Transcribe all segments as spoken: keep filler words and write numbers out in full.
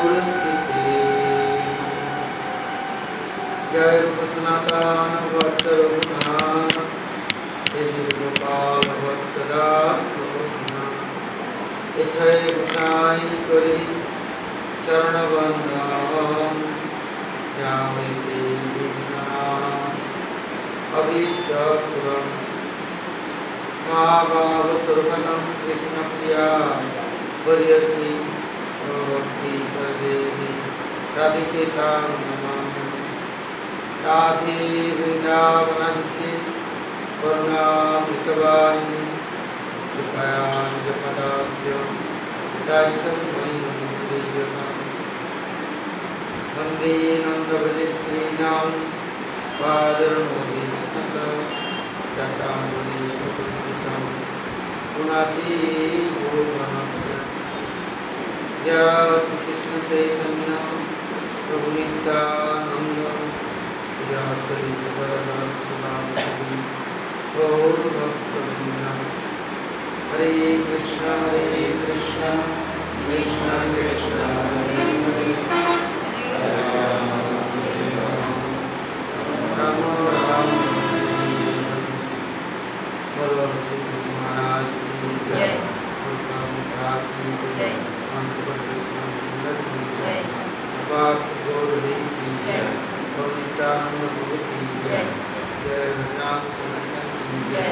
प्रवृत्ति से। जय रूप सनातन भक्त रघुनाथ, श्री गोपाल भक्त दास रघुनाथ। इच्छय गुसाई करी चरण बंदन, जावे देवी विघ्नाश अभीष्ट पूरन। महाभाव सर्वगतं कृष्ण प्रिया वरियसी भक्ति प्रदेवी राधिके तां नमामि। राधे वृंदावनाधीशे करुणामृतवाहिनी, कृपया निजपदाब्जं दास्यं मह्यं प्रियताम्। वन्दे नन्दव्रजस्त्रीणां पादरमोदीष्णस दशाङ्गुली चतुर्भुजं पुनाति भुवनत्रयम्। जय श्री कृष्ण चैतन्य प्रभु नित्यानंद, श्री अद्वैत गदाधर शिवासादि गौर भक्तवृंद। हरे कृष्ण हरे कृष्ण कृष्ण कृष्ण हरे हरे, राम राम बोलो श्री गुरु महाराज की जय। उत्तम प्रार्थी जय, अंतर कृष्ण मंगल की जय, सपार सुगौरी की जय, और नित्यानंद प्रभु की जय। जय हरिनाम संकीर्तन की जय,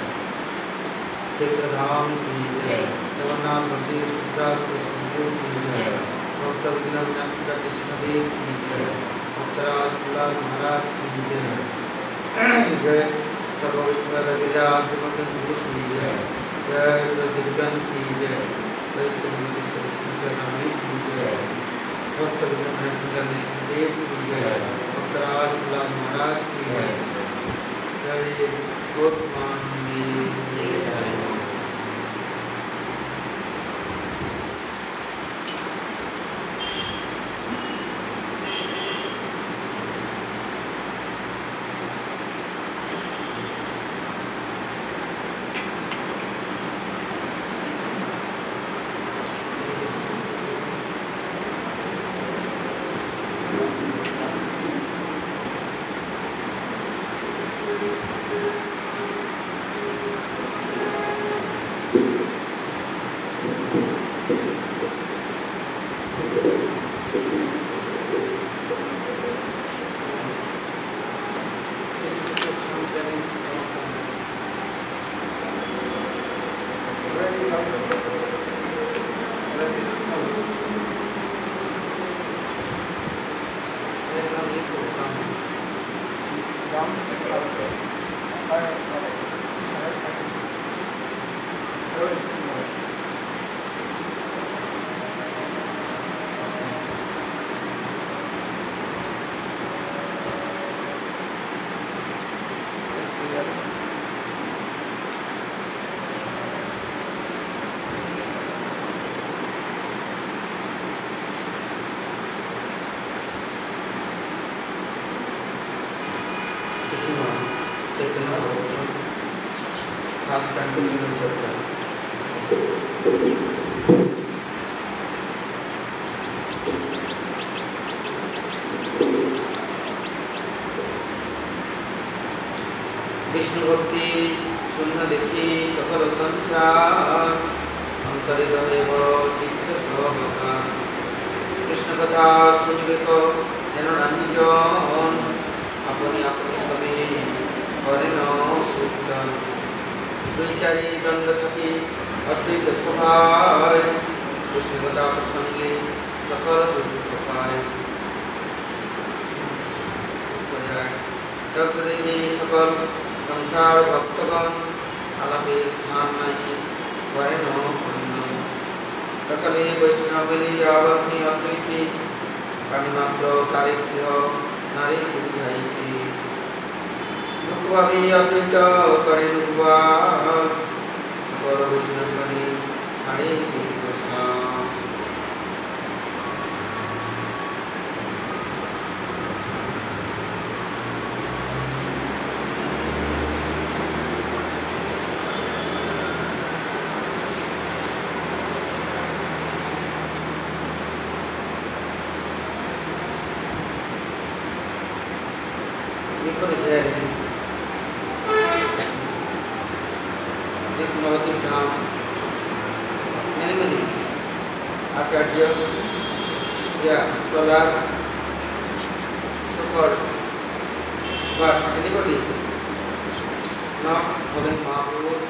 क्षेत्रधाम की जय, जगन्नाथ मंदिर शुद्धाश्रय संजीव की जय, भक्त विघ्न विनाशक कृष्ण देव की जय, भक्तराज प्रहलाद महाराज की जय। जय सर्वविष्णु गिरिराज गोवर्धन की जय। जय प्रतिगण की जय, जय श्रीमती सरस्वती रानी की जय, भक्त विघ्न विनाशक देव की जय, भक्तराज प्रहलाद महाराज की जय। जय गोपमान्य विष्णु भक्ति शून्य देखी सकल संसार, अंतरे रहेब चित्त सहमता। कृष्ण कथा सुनिबेक जेन नाही जन, अपनी अपनी सभी करे न कीर्तन। दुई चारि दंड थकी अद्वैत सभाय, कृष्ण कथा प्रसंगे सकल दुख पाए। तक देखी सकल संसार भक्तगण, आलापे स्थान नहीं करे न खंडन। सकले वैष्णवेली आवरणी अद्वैती, प्राणिमात्र चारित्र्य नारी बुझाइती। दुख भावी अद्वैत करे उपवास, सकल वैष्णवगणे छाड़े दीर्घश्वास। before is here. This Navadvip Dham, many many Acharya, yeah, scholar, so-called, but anybody not following Mahaprabhu's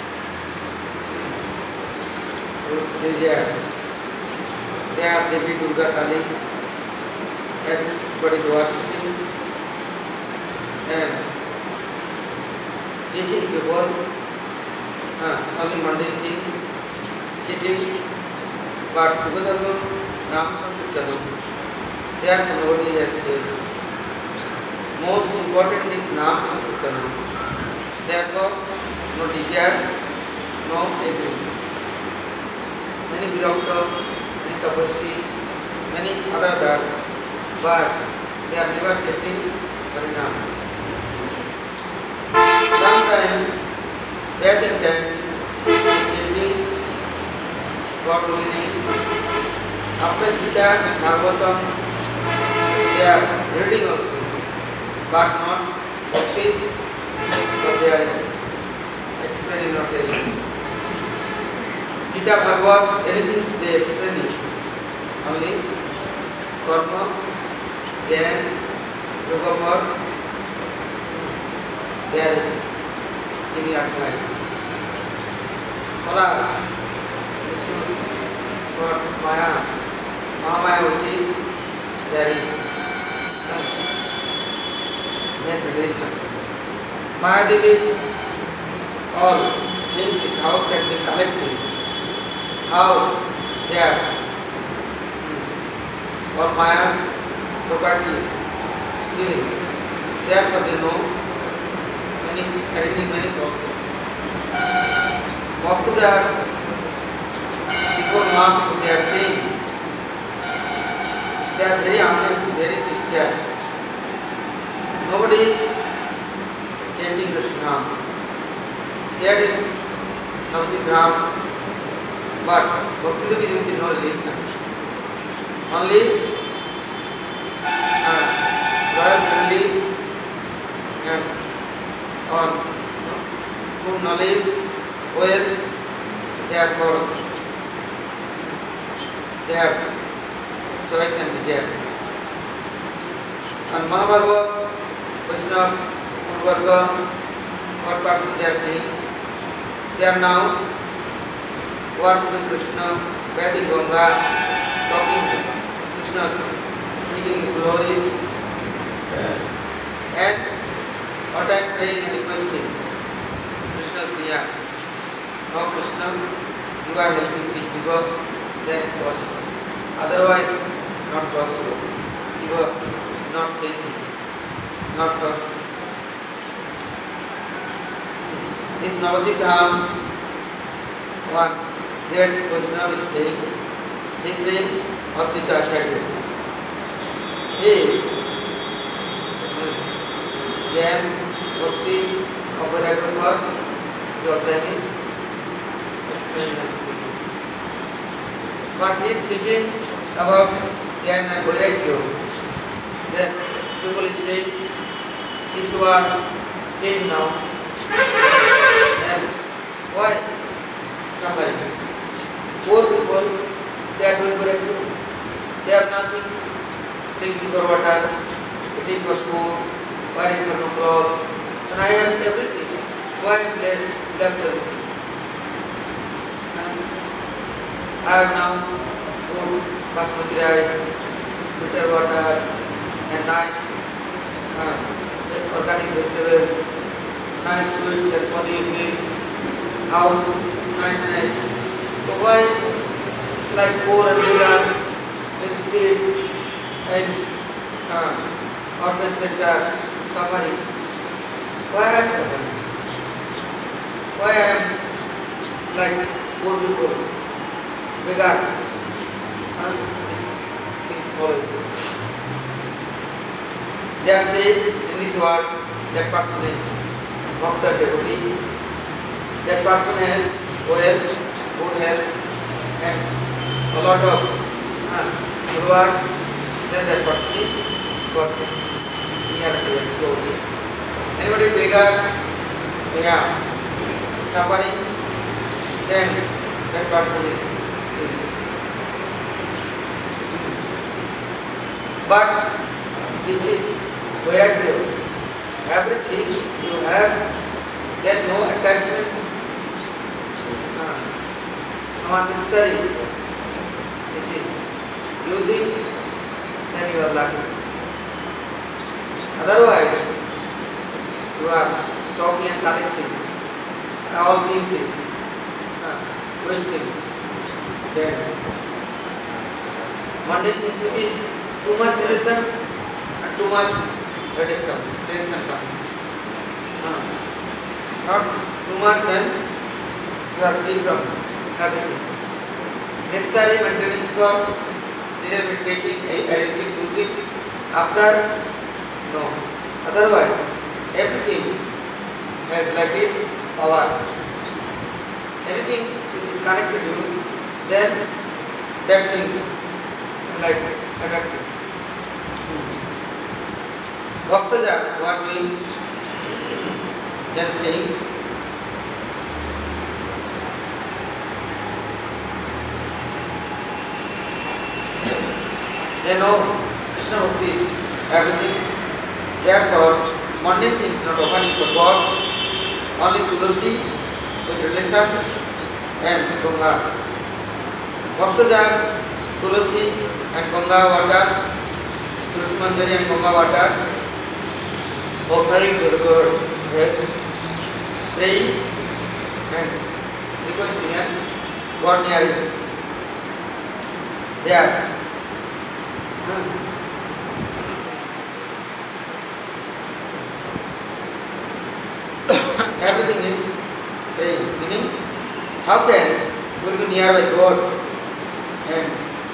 desire. They are Devi Durga Kali, everybody is worshipping and teaching people uh, only mundane things, cheating, but Jugadharma, Ram Sankirtanam, they are nobody has taste. Most important is Nam Sankirtanam. Therefore, no desire, no agree. Many Virakta, many Tapasvi, many other gods, but they are never chanting Harinam. Sometimes, back in time, chanting God holy name. After Gita and Bhagavatam, they are reading also, but not practice, but they are explaining or telling. Gita Bhagavad, anything they explain it. Only Karma, Jnana, Yoga, there is giving advice. Mala, Vishnu, God, Maya, Mahamaya, which is, there is make relation. Maya Devi, all things is how can be collected. How they are all Maya's properties stealing. Therefore they know many anything, many process. Bhaktas are people mark to their thing. They are very honest, very scared. Nobody is chanting Krishna. Scared in Navadvip Dham. But Bhakti Devi Devi no relation. Only uh, royal family and on good knowledge, wealth, therefore they have choice and desire. And Mahabhagavad, Vaishnava, Purvarga, all persons they are doing, they are now worshipping Krishna, bathing Ganga, talking to Krishna, speaking glories, and all time praying and requesting Krishna's Liya. Now Krishna, you are helping the Jiva, then is possible. Otherwise, not possible. Jiva not changing, not possible. This Navadvip Dham, one great Vaishnava is staying. His name Advaita Acharya. He is Jnana, Bhakti, Vairagya, your time is explaining and speaking. But he is speaking about Jnana and Vairagya. Then people is saying, this one came now. And why suffering? Poor people, they are doing Vairagya. They have nothing, drinking for water, eating for food, wearing for no clothes, and I have everything. Why am I left everything? And I have now good basmati rice, filter water, and nice uh, organic vegetables, nice sweets and paneer milk, house, nice, nice. So why like poor and beggar in street and uh, urban center suffering? Why I am suffering? Why I am like poor people, beggar, and these things following? They are saying in this world that person is Bhakta devotee, that person has wealth, good health, and a lot of uh, rewards, then that person is got near to it, close. Anybody bigger? Yeah. Suffering? Then that person is useless. But this is Vairagya. Everything you have, then no attachment, uh, no unnecessary. This is using, then you are lucky. Otherwise, you are stocking and collecting. All things is uh, wasting. Then mundane things is too much relation and too much headache come, tension come. Uh, not too much, then you are free from everything. Necessary maintenance for little bit taking, arranging, using. After, no. Otherwise, everything has like this power. Anything which is connected to you, then that things like attractive. Bhaktaja, what we then saying, they know Krishna Bhakti is everything. Therefore, mundane things not opening for God, only Tulasi with relation and Ganga. Bhaktaja, Tulasi and Ganga water, Tulasi Manjari and Ganga water, offering to the God, praying and requesting and God near is there. Everything is praying. Meaning, how can we will be nearby God and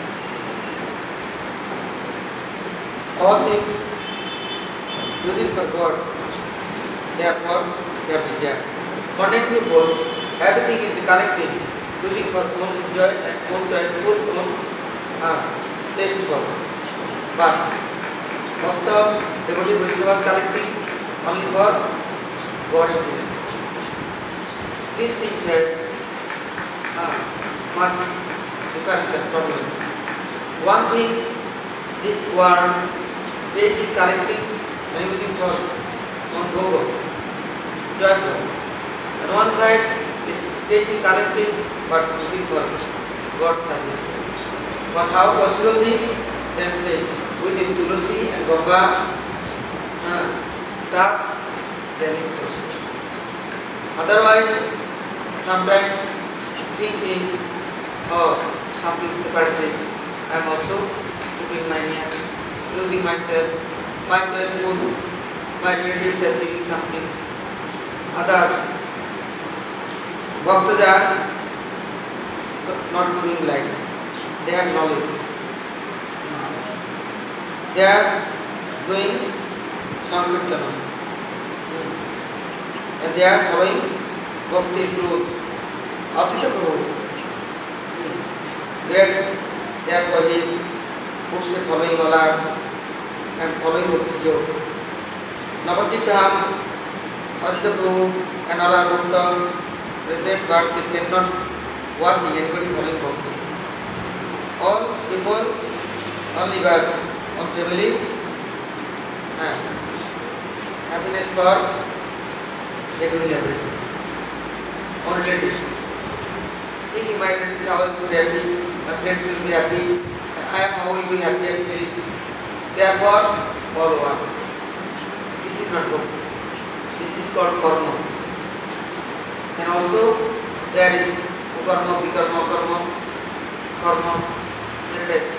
all things using for God? Therefore, they are desire. Mundane people, everything is collecting, using for own enjoy and own choice, own own uh, taste for. But Bhakta, devotee Vaishnava collecting only for God happiness. These things have uh, much difference and problems. One thing, this world, taking, collecting and using for on Gogo, joyful. And one side, taking, collecting but using for God's service. But how possible this? Then say, within Tulasi and Ganga, uh, touch, then is possible. Otherwise, sometimes thinking, oh, something separately, I am also keeping my near, losing myself, my choice food, my relatives are thinking something, others, Bhaktas are not doing like, they have knowledge. They are doing Sankirtanam. And they are following Bhakti's rules. Advaita Prabhu, great, therefore he is mostly following all our and following Bhakti Yoga. Navadvip Dham, Advaita Prabhu and all our Bhakta present, but they cannot watching anybody following Bhakti. All people, all livers, all families, and happiness for they doing everything. All relatives. Thinking my relatives how will be happy, my friends will be happy, and I am how will be happy at least. Therefore, all one. This is not good. This is called karma. And also there is ukarma, vikarma, karma, karma, relatives.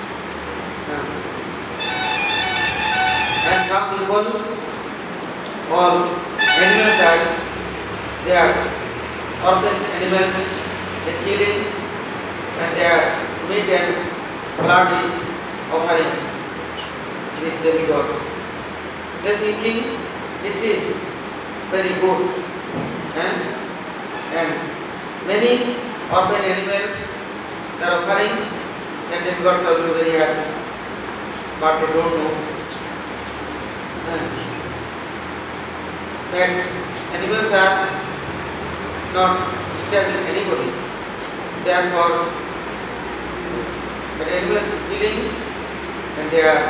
And some people, all animals are, they are orphan animals, they are killing and their meat and blood is offering these demigods. They are thinking this is very good. Eh? And many orphan animals they are offering and demigods are very happy. But they don't know. Eh? that animals are not disturbing anybody. Therefore, the animals killing and they are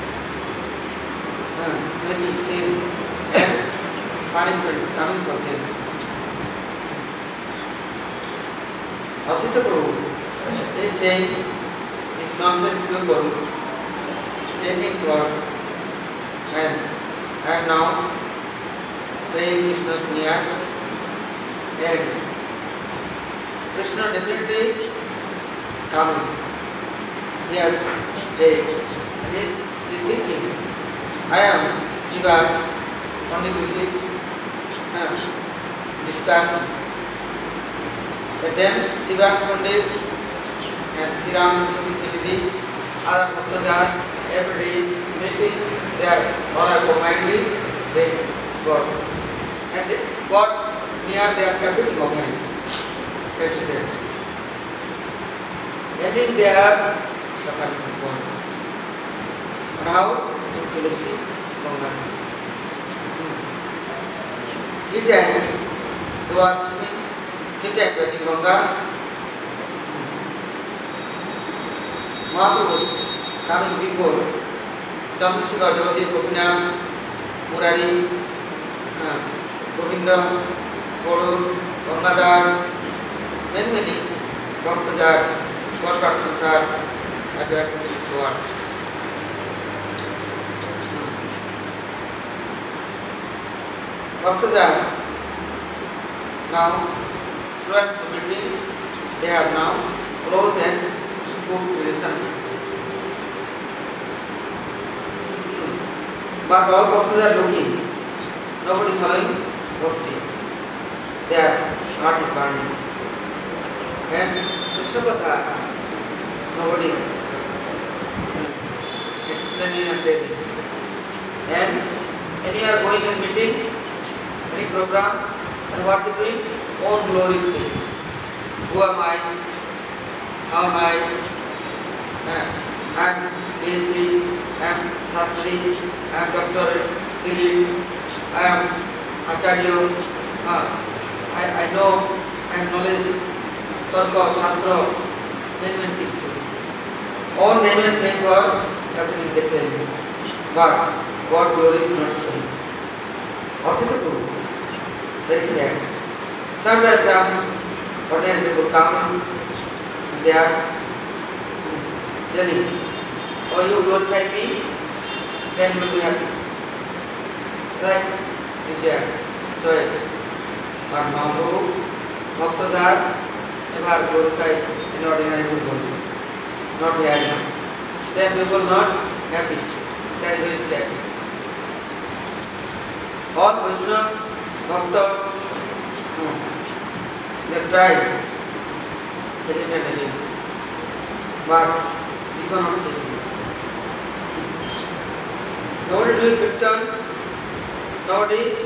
uh, making sin and punishment is coming for them. Advaita Prabhu is saying this nonsense people chanting God and I am now praying Krishna's near and Krishna definitely coming. He has faith and he is thinking, I am Shiva's only with this uh, discussion. But then Shiva's Pandit and Sri Ram's Siddhi, other Bhaktas are every day meeting, they are all are combinedly praying God. And they got near their capital combined. That is it. At least they have suffering from God. Now, Tulsi Ganga. Kita dua sini kita berarti Ganga. Mahaprabhu coming before Chandrasekhar, Jagadish, Gopinath, Murari, uh, Govinda, Gaur, Gangadas, many many Bhaktas are God persons are advertised in this world. Bhaktas are now students meeting, they have now close and good relationship. But all bhaktas are looking, nobody following bhakti. Their heart is burning. And Krishna Katha, nobody explaining and telling. And anywhere going and meeting, any program, and what they doing? Own glory speaking. Who am I? How am I? Uh, I am PhD, I am Shastri, I am Doctor English, I am Acharya, uh, I, I know, I have knowledge, Tarka, Shastra, many many things to do. All name and thank God, everything they tell you. But God glory is not seen. What do you do? Very sad. Sometimes um, ordinary people come and they are telling, oh, you glorify me, then you will be happy. Right? This is your choice. But Mahaprabhu, Bhaktas are never glorified in ordinary people. Not happy. Then people not happy. That is very sad. All Vaishnava, Bhakta, they try again and again. But you cannot say it. Nobody doing kirtan, nobody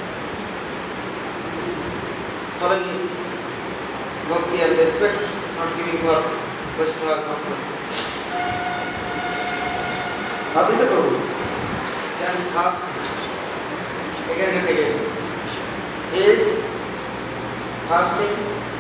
following his bhakti and respect, not giving for Vaishnava Bhakta. Advaita Prabhu then asked again and again, is fasting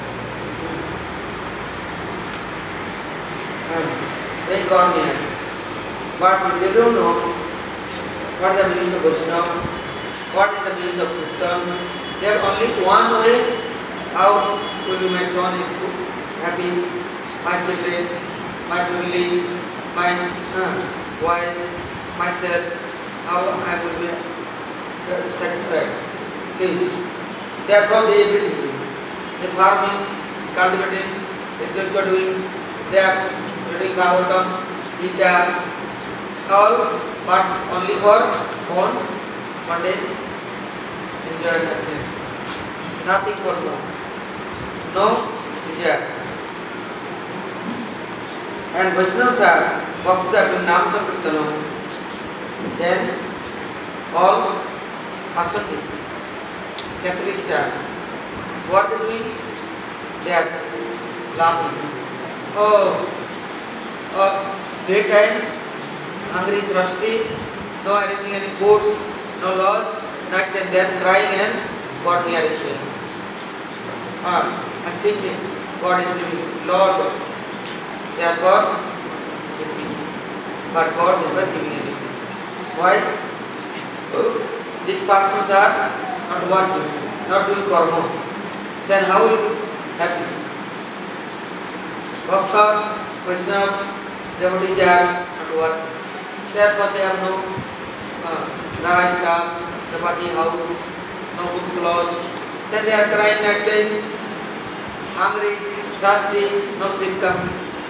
and they got near. But if they don't know what is the meaning of Vaishnava, what is the meaning of Kirtan, there is only one way how will be my son is good, happy, my children, my family, my uh, wife, myself, how I will be satisfied. Please. Therefore they everything. They farming, cultivating, they doing, they are reading Bhagavatam, Gita, all, but only for own mundane enjoy and happiness. Nothing for more. No desire. And Vaishnavas are, Bhaktas are doing Nam Sankirtanam, then all Aswati, Catholics are, what they doing? They are laughing. Oh, oh, daytime, hungry, thirsty, no anything, any courts, no laws, night and then crying and God near his way. Ah, and thinking God is the Lord, therefore thinking. But God never giving anything. Why? These persons are not working, not doing karma. Then how will it happen? Bhakta, Vaishnava, devotees are not working. Therefore they have no uh, rice, dal, chapati, house, no good clothes. Then they are crying at time, hungry, thirsty, no sleep coming.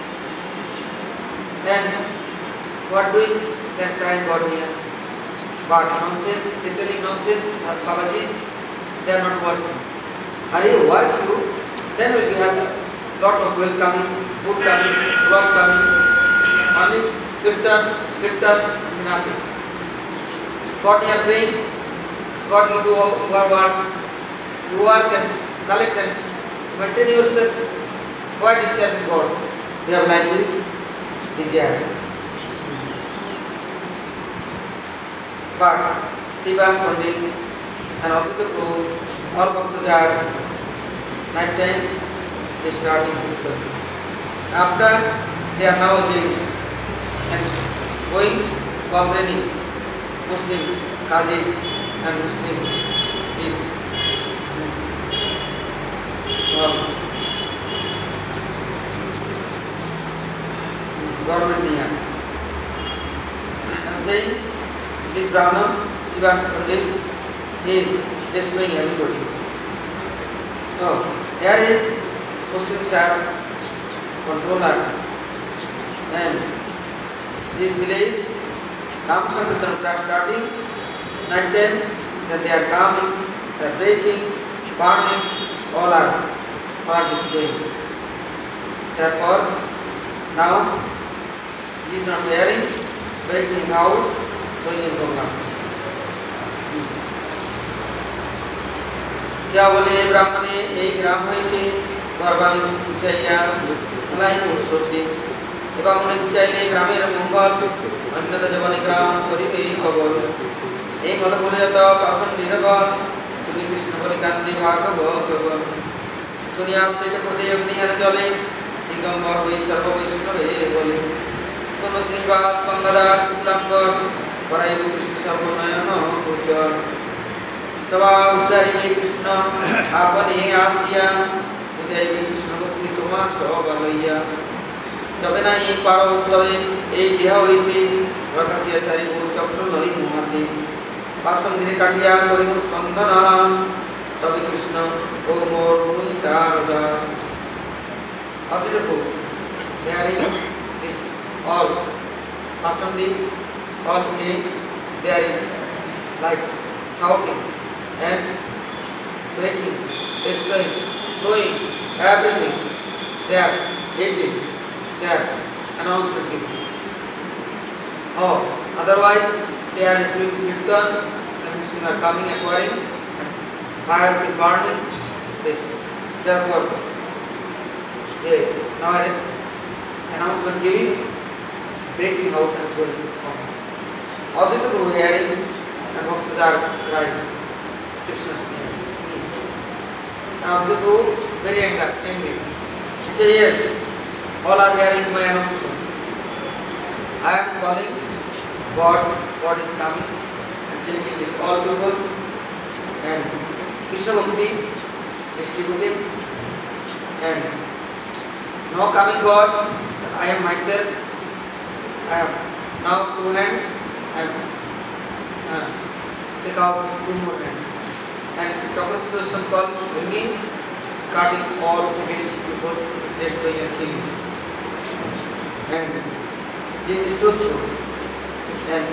Then what doing? Then crying God near. But nonsense, they telling nonsense, Babajis, they are not working. Are you work you? Then will be happy. Lot of wealth coming, food coming, work coming. Only kirtan, kirtan, nothing. God near praying, God will do our work. You work and collect and maintain yourself. Why disturbing God? They have like this, desire. But Srivas Pandit and Advaita Prabhu, all bhaktas are night time they start in Kirtan. After they are now against and going complaining Muslim, Qazi and Muslim is uh, government near. And saying this Brahman, Srivas Pandit, is destroying everybody. So, here is Muslims are controller. And this village, Ram Sankirtan are starting, night ten, then they are coming, they are breaking, burning, all are, all are destroying. Therefore, now, he is not hearing, breaking his house, going in Ganga. क्या बोले ब्राह्मणे एक ग्राम হইতে গর্বাণী উচাইয়া সলাই পুষ্পতি এবং অনেক উচাইলে গ্রামের মঙ্গল অন্যতা জবনে গ্রাম করিবে খবর এই কথা বলে যত পাশন নিরগণ শুনি কৃষ্ণ বলে কান্তি ভাগব প্রবল শুনিয়া উত্তেজ প্রদে অগ্নিহার জলে দিগম্বর হই সর্ব বৈষ্ণবে বলে শোনো শ্রীনিবাস গঙ্গাদাস শুক্লাম্বর পরাইব কৃষ্ণ সর্বনয়ন গোচর सवा उद्धारिवे कृष्ण आपने आसिया बुझाइवे कृष्ण भक्ति तुम्हार सब अलैया जब ना ये पारो तबे এই দেহ হইতে প্রকাশিয়া চারি বহু চক্র লই মহাতে পাশন দিনে কাটিয়া করিব স্পন্দনা তবে কৃষ্ণ ও মোর মুইতার Das অতিরূপ দেয়ারিং is all পাশন the all age there is like shouting and breaking, destroying, throwing, everything. They are eating, they are announcement giving. Oh, otherwise they are doing kirtan, and Muslims are coming acquiring, and fire will burning. This, therefore, they now are announcement giving, breaking house and throwing. All the people hearing and bhaktas are crying. Krishna's name. Now the Guru very angry, angry. He says, yes, all are hearing my announcement. I am calling God, God is coming and changing this all people and Krishna Bhakti distributing and now coming God, I am myself, I am now two hands and uh, take out two more hands. And Chakrasudarshan call bringing, cutting all against people, destroying and killing. And this is truthful. And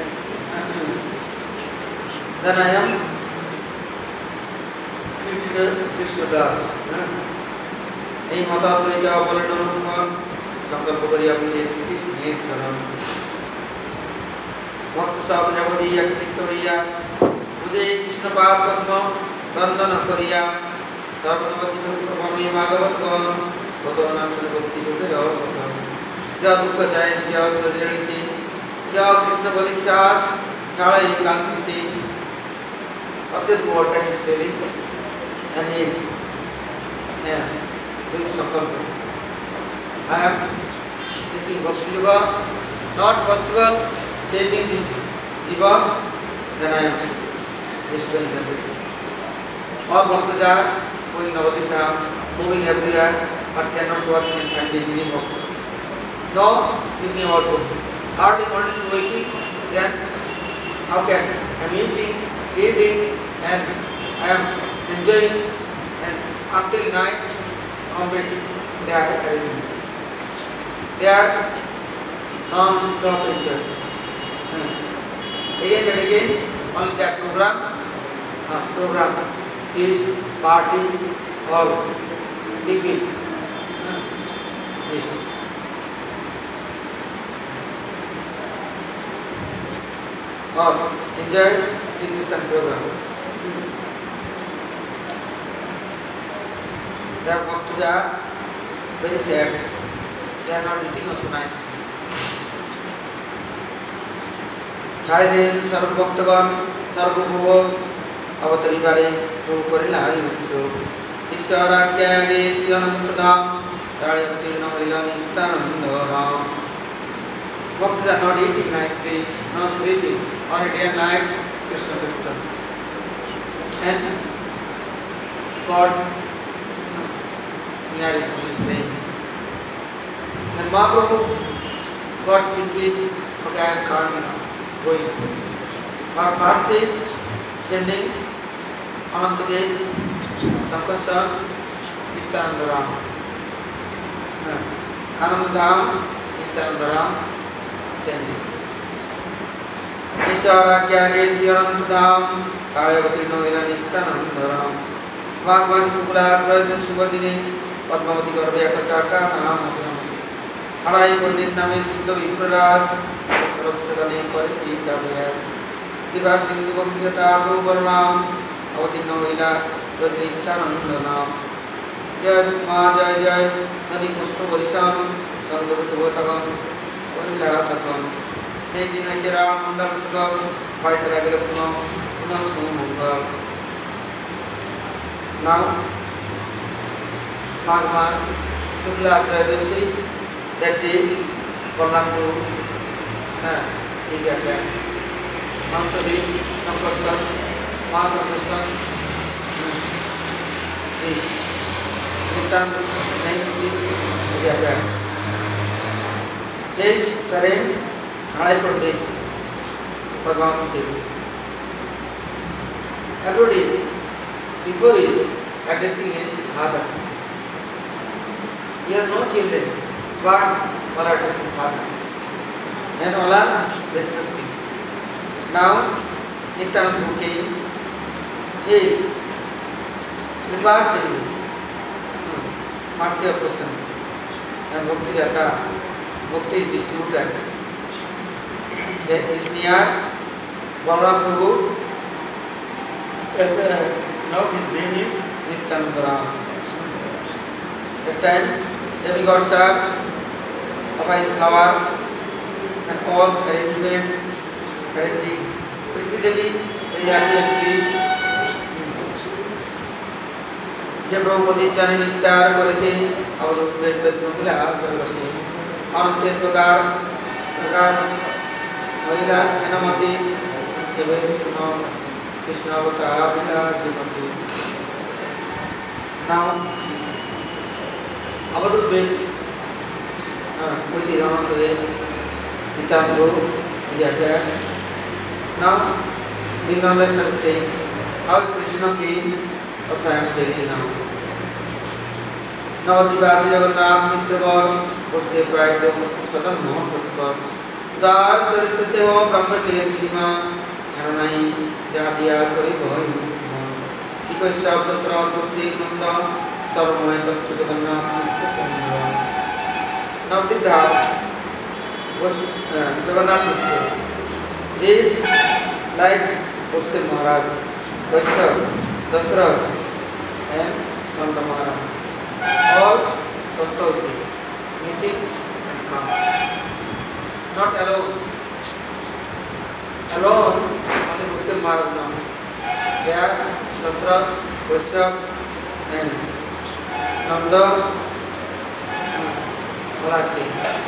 then I am Krishnadas. এই মতাদ্বৈতা বলেন অনুক্ষণ সংকল্প করিয়া বুঝে শ্রীকৃষ্ণের চরণ ভক্ত সব জগৎ একচিত্ত হইয়া বুঝে কৃষ্ণ পাদ পদ্ম বন্দন করিয়া সর্বনবতী ভক্তভূমি ভাগবতগণ কত নাশন ভক্তি রূপে কথা যা দুঃখ যায় যা শরীরকে যা কৃষ্ণ বলি শ্বাস ছাড়াই কান্তিতে Abdul Govardhan is telling, and he is yeah, doing sankalpa. I am teaching Bhakti Yoga, not possible changing this jiva, then I am destroying everything. All bhaktas are going Navadvip Dham, moving everywhere, but cannot watch and find the meaning of it. No, speaking about bhakti. Early morning waking, then how can I am eating, feeding, and I am enjoying, and until night, complete they are arranging. They are non-stop enjoying. Hmm. Again and again, only that program, uh, program, feast, party, all, big big. Uh, yes. All enjoy big mission program. They are bhaktas are very sad. They are not eating also nice. Charilen sarv bhaktagan sarv bhog avataribare prabhu korila hari bhakto. Ishara kyage syanantadam rayapirna hoila nityananda ram. Bhaktas are not eating nicely, not sleeping. On a day and night, Krishna Kirtan. And God, here is only praying. And Mahaprabhu got thinking, okay, I am coming now, going. Our past is sending Anantadev, Sankasa, Nityananda Ram. Anandadam, Nityananda Ram, sending. Ishara kyage syanantadam kalyavatirno ila nityananda ram. Bhagwan Shukla Trayodasya Shubhadine Padmavati Garbhe Akachaka Naam Harai Pandit Name Shuddha Viprarad Sarvaptadane Paripita Vyas Diva Sindhu Bhakti-gata Varnam Avatirno ila nityananda ram. Jai Ma Jai Jai Nadi Pushpa Varisham Sanghavitavotagam Varilatakam Say Dinajara Mandal Sugam Vaitaragrapno Punasumanga. Now, Magh Mas Shukla Trayodasi, that day, Parnamdu is advanced. Anantadev, Sankasa, Mahasankasa is Nityananda is advanced. His parents Harai Pandit, Bhagavan Devi. Everybody, before he is addressing him, Father. He has no children, but for addressing Father. And all are respecting. Now, Nityananda came, he is reversing mercy of person. And Bhakti-gata, Bhakti is distributed. That is near Balaram Prabhu. Now his name is Nityananda Ram. That time, demigods are offering flower and all arrangement, arranging. Prithvi Devi very happy and pleased. जब प्रभुपति जाने निस्तार करे थे और उपदेश दर्शन मिला करते अनंत प्रकार प्रकाश महिला हेनमती जब सुनो कृष्ण अवतार मिला जीवंती now अवधूत बेस कोई दिखाना करे किताब लो जाता है now being on the say how Krishna came और स्वयं चली now नवद्वीपादि जगन्नाथ मिश्र वर उसके प्रायः सदन मोहन पुष्कर दार चरित्र हो ब्रह्मण्य सीमा है नहीं जातिया करी भाई कि कोई शब्द श्राद्ध उसके नंदा सर्वमय तत्व जगन्नाथ मिश्र चंद्र नवद्वीपा उस जगन्नाथ मिश्र is like उसके महाराज Dasharath Dasharath and Nand Maharaj all authorities meeting and come not alone alone only Muslim Maharaj now there Dasrath, Kashyap, and Nanda, Malaki.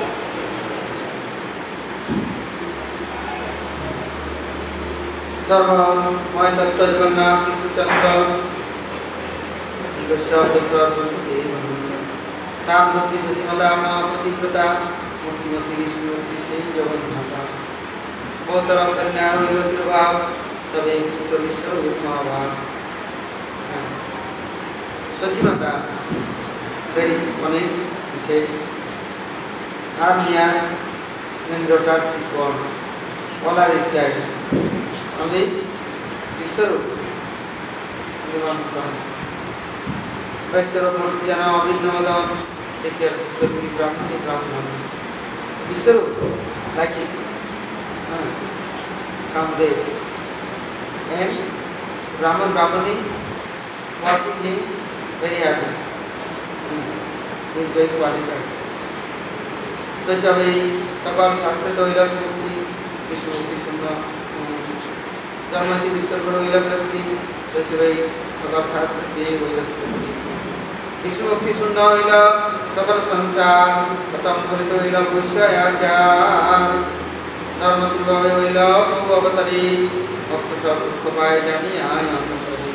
Sarvam, Maya Tattva Jagannath, Krishna Kashyap, Dasrath, Vasudeva, Tam Bhakti Sachimadama, Patiprata, Mukti Mukti Vishnu Mukti Se Jagannatha. Bhotara Kanya Hirotirabhav, Sabe Putra Vishnu Rupmavad. Sachimata, very honest and chaste. Armia, when daughters is born, all are his died. Only Vishnu, only one son. Vaishyara Murtiyana Abhinavadan, take care of the Brahman, the Brahman. Vishnu, like this. Kamdev and Brahman Brahmani watching him very happy. He is very qualified. So shall we Sakal Shastra Doila Sukti Vishnu Vishnu Dharmati Vishnu Doila Prakti so shall we Sakal Shastra Doila Sukti Vishnu Bhakti Sunna Doila Sakal Sansar Patam Khalito Doila Bhushya Yachar Dharma Trivave Doila Prabhu Avatari Bhakta Sabhukha Pai Jani Ayantari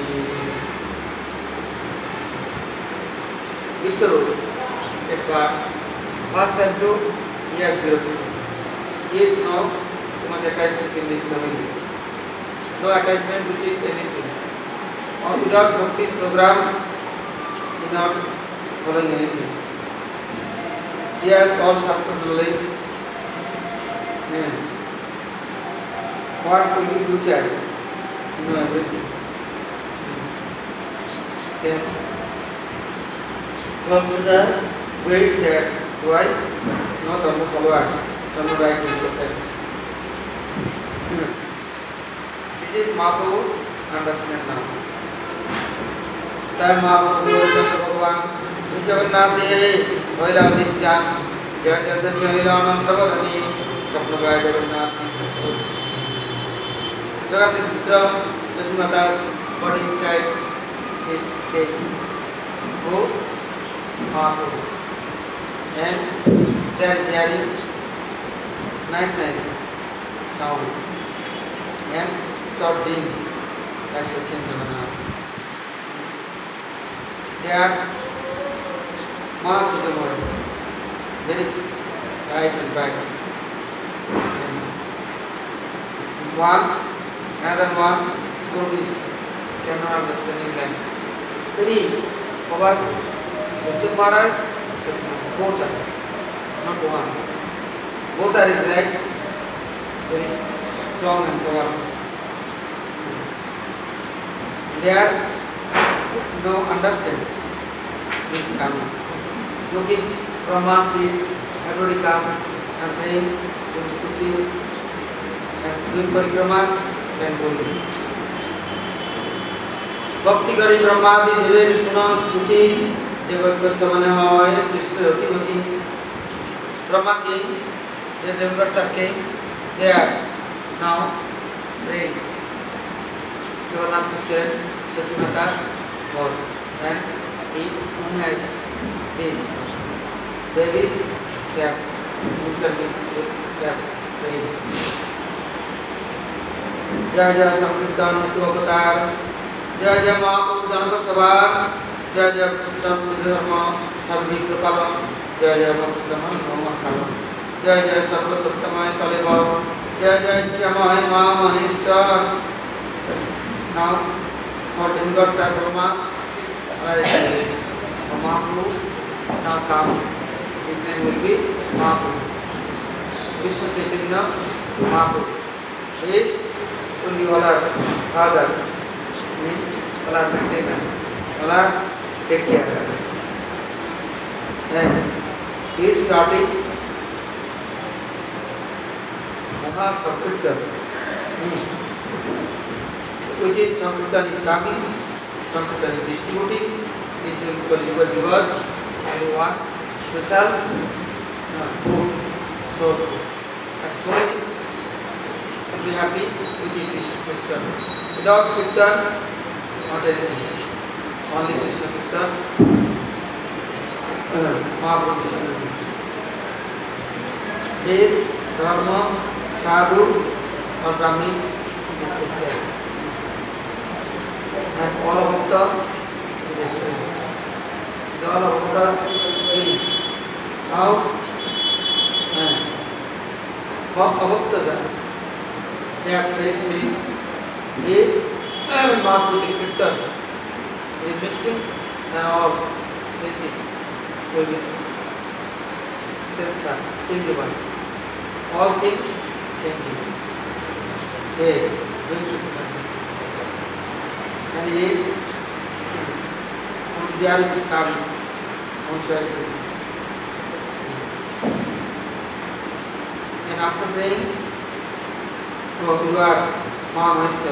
Vishnu एक बार first time to he has beauty. He is no too much attachment in this family. No attachment with this anything. Or without Bhakti's program, he not following anything. He has all success knowledge. Yeah. What will be future? You know everything. Then come to the very sad. Why? Not on the followers, on the right receptors. This is Mahaprabhu, understand now. Time Mahaprabhu, Chandra Bhagavan, Sri Jagannath Dehi, Oila Adishyan, Jaya Jadani, Oila Anandavadani, Sapnavaya Jagannath, Jagannath Mishra, Sachimata's body inside his cake. Who? Mahaprabhu. And there is hearing nice nice sound and short dream like Sachin Jagannath. They are marked to the world, very bright and bright. And one, another one, stories cannot understand in language. Very powerful. Muslim Maharaj, both are, not one. Both are is like very strong and powerful. They are no understand this karma. Looking from Masi, everybody come and praying, doing stuti, and doing parikrama, then going. Bhakti kari brahmadi dever suna stuti. Javad Vasavana Hoy, Krishna Rotimati, Brahma came, the members are came, they are now praying. Jagannath Krishna, Sachimata, God, and he whom has this baby, they are in service, they are praying. Jaya Jaya Samkirtan Hetu Avatar, Jaya Jaya Mahaprabhu Janaka Sabha, Jaya Jaya Dharma Sadhi Kripalam, Jaya Jaya Bhakti Daman Dhamma Kalam, Jaya Jaya Sarva Sattamaya Kalebhav, Jaya Jaya Chamaya Maheshwar. Now, for demigods are Brahma, Mahaprabhu now come. His name will be Mahaprabhu. Krishna Chaitanya Mahaprabhu. He is only all our father, means all our maintenance, all our take care. And he is starting Maha Sankirtan. Within Sankirtan is coming, Sankirtan is distributing. This is called Jiva Jivas, only one special uh, food. So, as soon as will be happy with this Kirtan. Without Kirtan, not anything. Only Krishna Kirtan, Mahaprabhu Krishna. Ved, Dharma, Sadhu, or Brahmin is taken care. And all of the is all of the healing. How? Abhakta, they are very sweet. Is Mahaprabhu Kirtan is mixing and all stages will be changeable. All things changing. Yes, and yes, only the is coming on choice. And after praying, oh, you are Mahamaheshwar.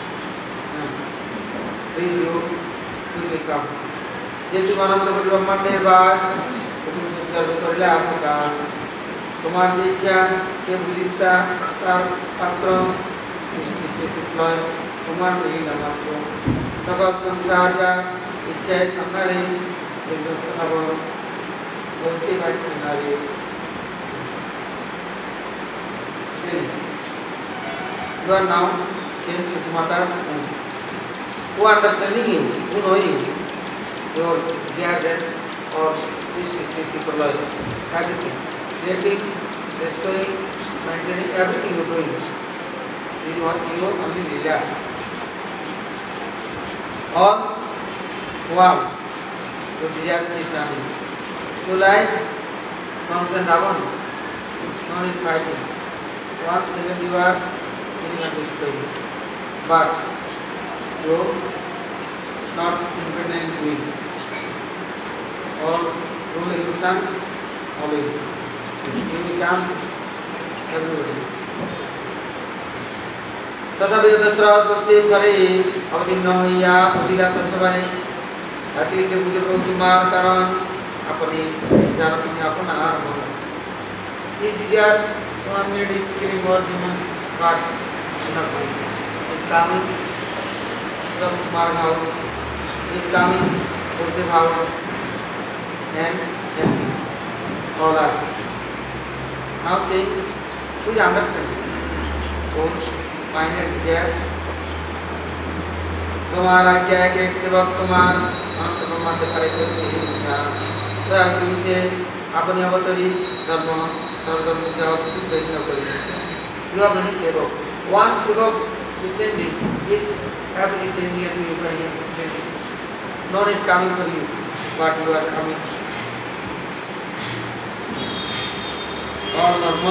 Please you quickly come. যেহেতু আনন্দ করি ব্রহ্মাণ্ডের বাস, তুমি সৎকর্ম করলে আকাশ। তোমার যে ইচ্ছা কে বুঝিতা তার পাত্র, সৃষ্টি প্রলয় তোমার মহিলা মাত্র। সকল সংসার যা ইচ্ছায় সংসারে সেগুলো সনাবন বলতে পারছে না রে। You are now came Sukumata, who understanding you, who knowing you, your desire that or sixty people like everything, creating, restoring, maintaining everything you are doing. You are you only Lila. Or wow, your desire is running. You like constant Ravan, no need fighting. One second you are getting a destroying, but you not independent doing. All rule regulations following. Giving chances everybody. तथापि दशरथ वसुदेव करे अवतीर्ण हइया अतिरात सभाए अति के पूज्य प्रभु कुमार कारण अपनी जान तुम्हें अपना आरंभ इस विचार one need is giving more human God is coming the Kumar house is coming Gurdev house and everything all are now saying please understand those minor desires तुम्हारा क्या है कि एक सेवक तुम्हार अनंत ब्रह्मांड करे करते हैं तो तुम से अपने अवतरी धर्म सर्वधर्म जाओ कुछ देखना पड़ेगा you are many sevak one sevak descending is every changing and purifying and cleansing no need coming for you but you are coming all dharma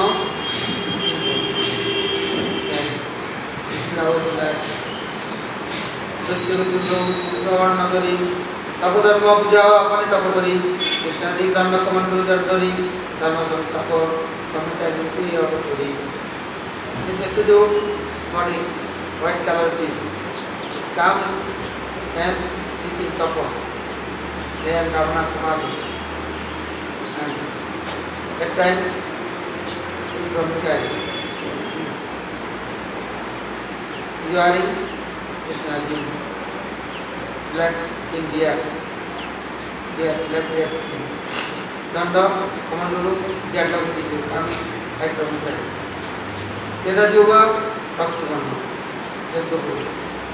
and if you are also that Satyavati लोग सुप्रवान नगरी तपोधर्म पूजाओ अपने तपोधरी कृष्णाजी धर्म कमंडल दर्दरी धर्म संस्थापक समिता नीति अवतरी this is जो what is white color piece is coming and is in top of then Ravana Samadhi and that time is brahmachari you are in Krishnaji black skin deer deer black deer skin danda komandulu janda kuti kami hai brahmachari teda juga bhakti banna jatuh purush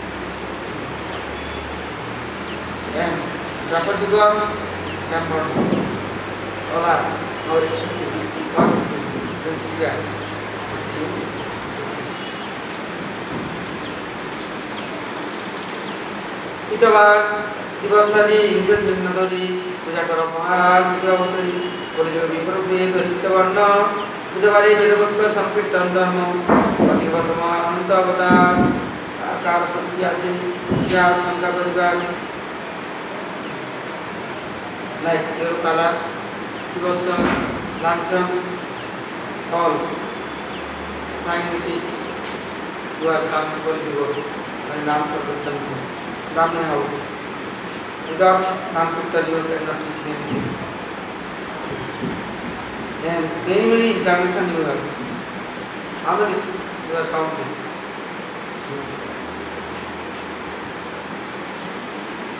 and dapat juga sampel olah harus harus dan juga इतवास शिवसादी Indra चिन्नदरी पूजा करो महाराज विद्यावतरी बोलियो विप्रवेद हितवर्ण बुधवारे वेदगोत्व संकीर्तन धर्म प्रतिवर्तमान अनंत अवतार आकार सत्यासी क्या शंका करिबा like your color शिवसन Lanchhan all sign with this you are coming for you and नाम संकीर्तन Brahman house. Without Namkirtan you cannot teach anything. And many many incarnations you have. How many you are counting?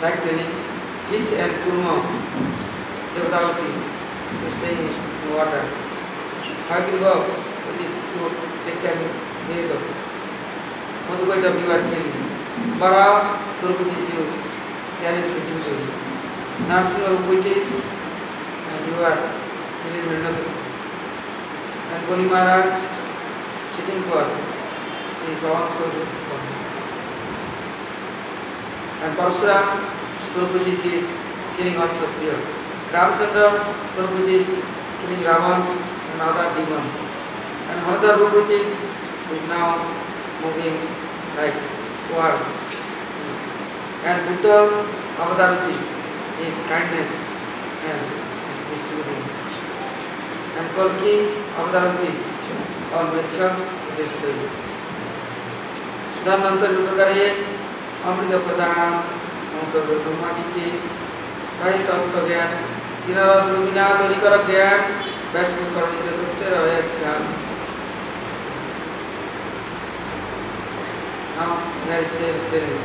like telling fish and kurma devadatis to stay in water. Hagriva, it is to take and bathe. Madhukaita you are killing. Bara Surupati is you carries with you. Narsinga Rupatis and you are killing Vendavas. And Boli Maharaj sitting for the Bhavan Surupati. And Parsuram Surupati is killing on Kshatriya. Ramchandra Surupati is killing Ravan and other demon. And Hanuda Rupati is now moving like toward. And Buddha Avadaruti is kindness and is distributing. And Kalki Avadaruti is all nature destroying. Dhanantar Yudhakare Amrita Pradhan Mansarva Brahmadiki Kai Tattva Gyan Sinarad Rumina Dorikara Gyan Vaishnu Karnika Tutte Raya Gyan. Now there is a there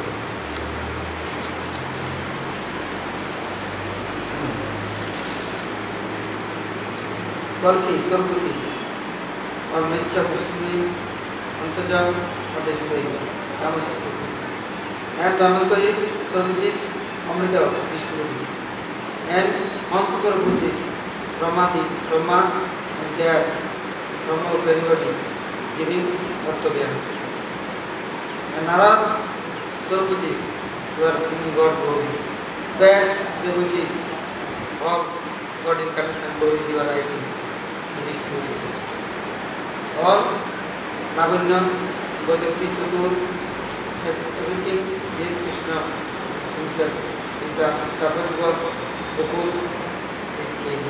Kalki Surupati or nature Vishnu Antajam or destroying Tamasati. And Dhanantari Surupati Amrita distributing. And Hansukar Buddhist Brahmati, Brahma and there Brahma of everybody giving Tattva. And Narad Surupatis who are singing God glories. Best devotees of God incarnation glories you are writing and distributing. Or Ravanya, Vaidapti Chatur, everything is Krishna himself. In the Tapajuga, Gokul is king.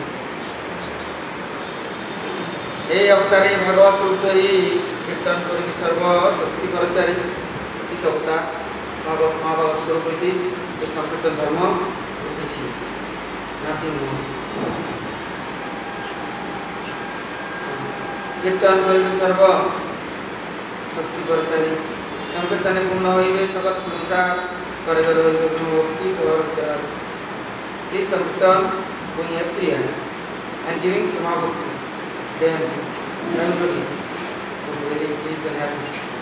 Hey Avatare Bhagavat Ruptari Kirtan Kori Sarva Shakti Parachari इस अवतार भागवत महाभारत स्वरूपति के संकीर्तन धर्म पीछे nothing more. कीर्तन करिबे सर्व शक्ति परचारी संकीर्तन पूर्ण होइबे सकल संसार करे करे होइबे भक्ति परचार. This संकीर्तन going happy and giving to Mahabhakti, then everybody will be very pleased and happy.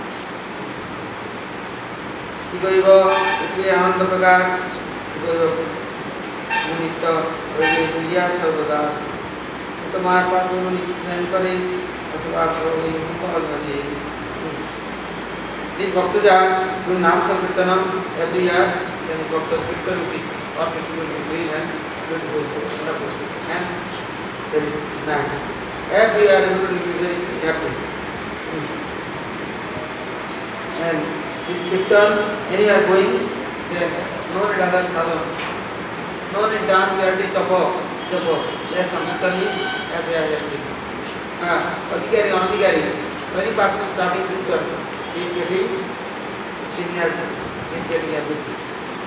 Igoiva, Ikve Ananda Prakash, Igoiva Munita, Oye Puya Sarvadas, Utamar Padmunu Nitkari, Asavad Ravi, Mukhalvadi. These Bhaktas are doing Nam Sankirtanam every year, then Bhaktas Kirtan is all people will be clean and beautiful and very nice. Every year everybody will be very happy. And this Kirtan, anywhere going, then no need other sadhana, no need dance, charity, tapa, japa. Yes, Kirtan is everywhere happy. Ah, Adhikari, Anadhikari, very person starting Kirtan, he is getting seniority, he is getting everything.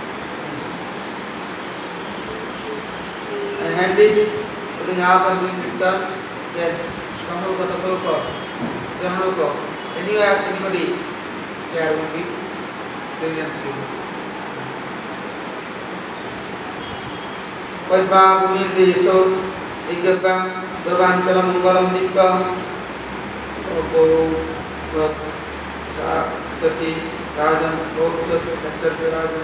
And hand is putting up and doing Kirtan, then Brahmaloka, Tapaloka, Janaloka, anywhere, anybody, there will be brilliant people. Padma Bhumi Deso Ikabam Durvanchalam Mangalam Dipam Opo Satati Rajan Bhoktat Satati Rajan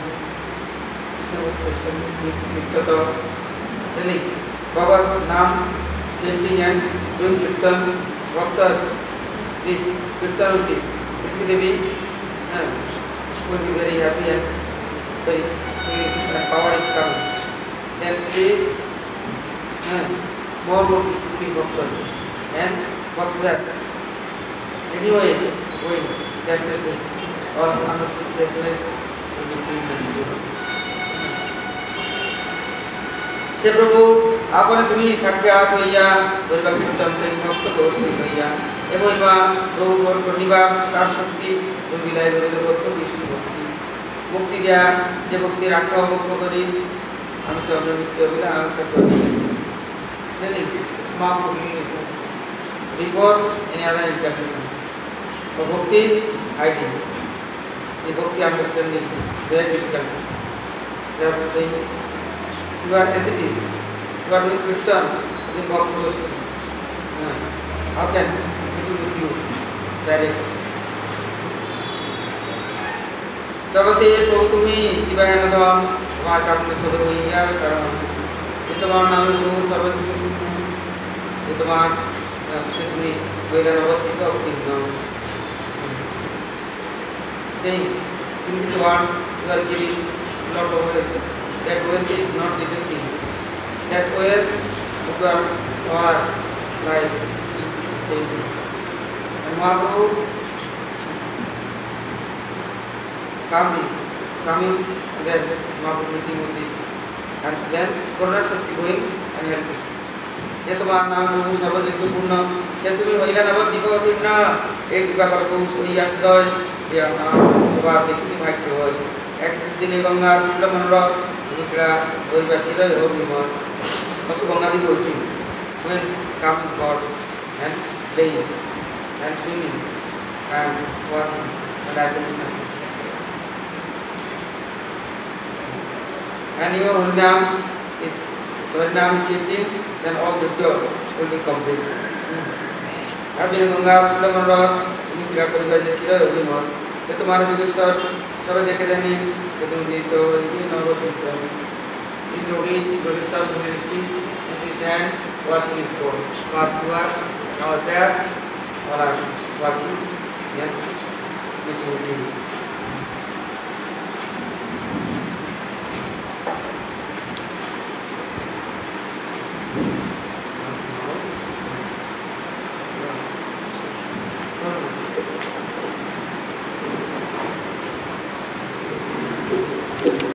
Mittata. Really, Bhagavad Nam chanting and doing Kirtan Bhaktas, this Kirtan is it will be uh, will be very happy and very uh, power is coming. Then says uh, more work is to be Bhaktas. And what is that? Anyway, going that places all unauspiciousness will be clean and good. से प्रभु आपने तुम्हें साक्षात होइया गरीब कीर्तन प्रेम भक्त दोष होइया एवं इमा प्रभु और निवास कार शक्ति तुम विलाय गरीब भक्त विष्णु भक्ति मुक्ति दिया जे भक्ति रखा हो भक्त करी हम सब नित्य विलास करी नहीं मां को नहीं before any other incarnation. The bhakti is hiding. The bhakti understanding very difficult. they are saying, you are as it is. You are doing kirtan in Bhakti Goswami. How can it will with you direct? জগতে প্রভু তুমি ইবাহানদম তোমার কারণে সদা হইয়া কারণ তোমার নামে প্রভু সর্বদিন তোমার সে তুমি হইলা নবদ্বীপ অবতীর্ণ সেই in this world you are giving lot of wealth. That wealth is not little things. That wealth you are our life changing. And Mahaprabhu coming, coming and then Mahaprabhu meeting with this. And then Karuna Shakti going and helping. যে তোমার নাম নমো সর্বযজ্ঞপূর্ণ সে তুমি হইলা নবদ্বীপ অবতীর্ণ এই কৃপা কর প্রভু এই আশ্রয় যে আমার সবার দেখিতে ভাগ্য হয় একদিনে গঙ্গার কুণ্ডমণ্ডল ভূমিকা দৈবা ছিল অগ্নিময় also Ganga Devi working when coming God and playing and swimming and watching and I will be successful. And your Harinam is Harinam is chanting, then all the cure will be complete. একদিনে গঙ্গা কুণ্ডমণ্ডল তুমি ক্রিয়া করিবা যে ছিল অগ্নিময় সে তোমার যোগেশ্বর সবাই দেখে জানি সে তুমি দিত Nabadwip in Yogi, Yogeshwar will receive and with hand watching his God. But you are our prayers all are watching, yes, meeting with you.